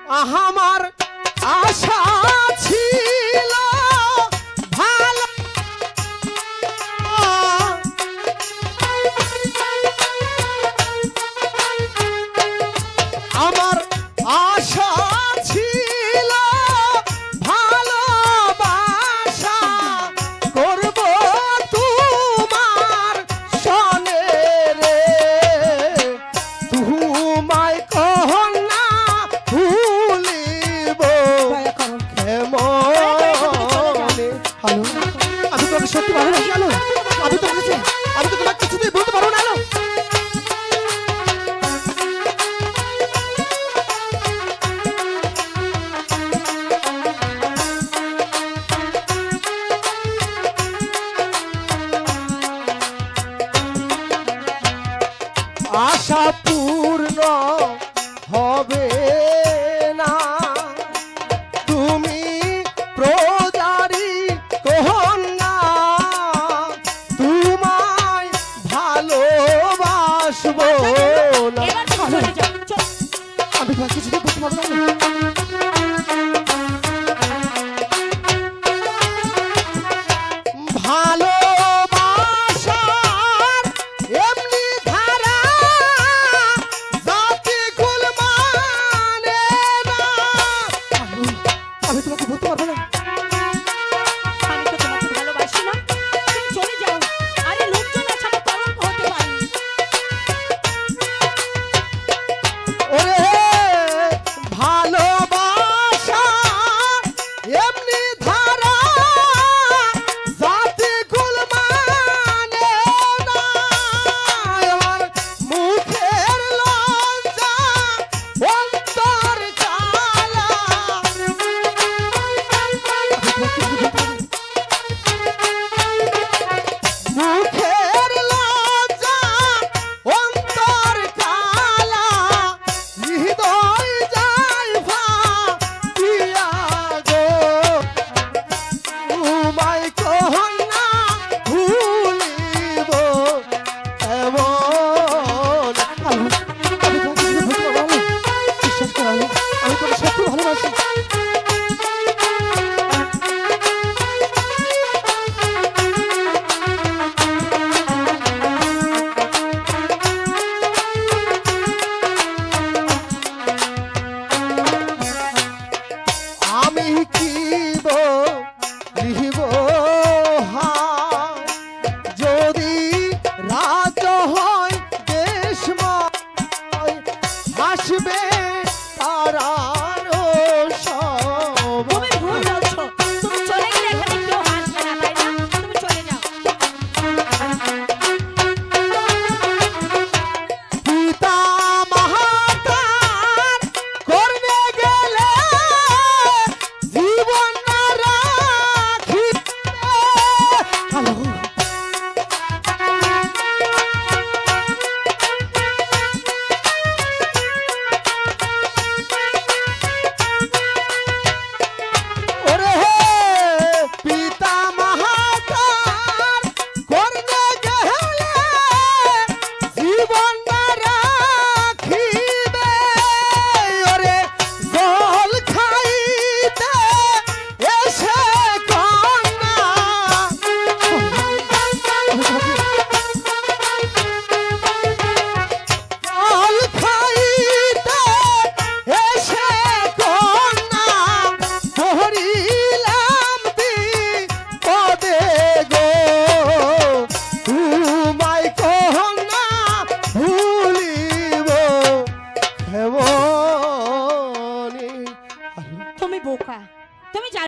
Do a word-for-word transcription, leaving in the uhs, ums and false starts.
আমার আশা ছিল ভালো আমার আশা ছিল ভালোবাসা করব তোমার সনে রে তোমায় কহন না ভুলিব কেমনে। হ্যালো আমি তোমাকে সত্যি ভালোবাসি। হ্যালো আমি তো বলেছি আমি তো তোমাকে কিছুতেই বলতে পারবো না। হ্যালো আশা পূর্ণ হবে না তুমি প্রজারি কন্যা তোমায় ভালোবাসবো না। আমি তোমাকে কিছুতে বলতে পারবো না। ভালোবাসার এমনি ধারা জাতি কুল মানে না। আমি তোমাকে বলতে পারবো না। আমি তো তোমাকে ভালোবাসি না, তুমি চলে যাও। আরে লোকজন আছে আমার কলঙ্ক হতে পারে। ওরে ভালোবাসা এমনি ধারা জাতি কুল মানে না। আমার মুখের লজ্জা অন্তর জ্বালা মুখের লজ্জা অন্তর কালা হৃদয় যায় ভাটিয়া গো তোমায় কহন না ভুলিব এমন। আমি তোমাকে কিছু বলতে পারবো না। বিশ্বাস করো আমি তোমাকে সত্যি ভালোবাসি। আমি কি লিখিব যদি রাজ হয় দেশময় হাসবে তারার সব। তুমি ভুল বলছো, তুমি চলে গেলে এখানে কেউ হাসবে না, তাই না? তুমি চলে যাও। পিতা মাতার করবে গেলে জীবন না রাখিবে। হ্যালো ওরে পিতা মাতার করবে গেলে জীবন না রাখিবে। ওরে জল খাইতে এসে কন্যা জল খাইতে এসে কন্যা ধরিলাম বিপদে গো তোমায় কহন না ভুলিব কেমনে। তুমি বোকা, তুমি জানো